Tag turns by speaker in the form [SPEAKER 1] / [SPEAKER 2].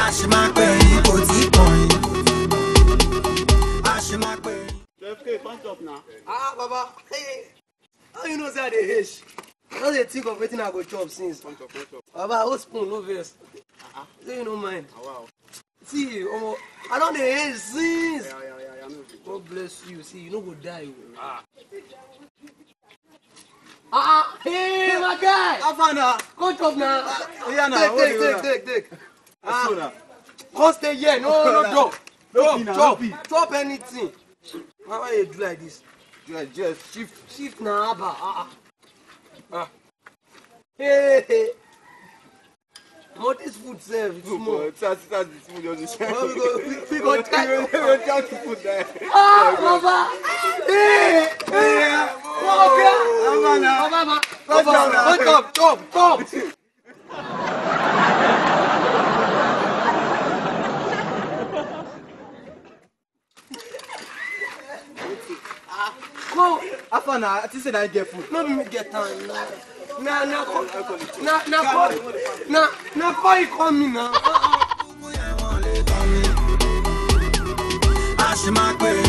[SPEAKER 1] Ah, Baba, hey, how you know that they age? How they think of waiting I go chop since? Baba, whole spoon, no verse. So you don't mind.
[SPEAKER 2] Wow.
[SPEAKER 1] See, I don't dey age since.
[SPEAKER 2] Yeah.
[SPEAKER 1] God bless you. See, you no go die. Hey, my guy.
[SPEAKER 2] Afana.
[SPEAKER 1] Go chop now.
[SPEAKER 2] Yeah, now.
[SPEAKER 1] Take. Come stay here. No, chop anything. Why you do like this?
[SPEAKER 2] Just
[SPEAKER 1] Shift na aba. Hey. What is food serve? It's small.
[SPEAKER 2] That's the food you just said.
[SPEAKER 1] We go try.
[SPEAKER 2] We go try to put there.
[SPEAKER 1] Baba. Hey. Baba. Chop. Go.
[SPEAKER 2] Afana, I think say that get food.
[SPEAKER 1] No be me get time. Na call you call me now.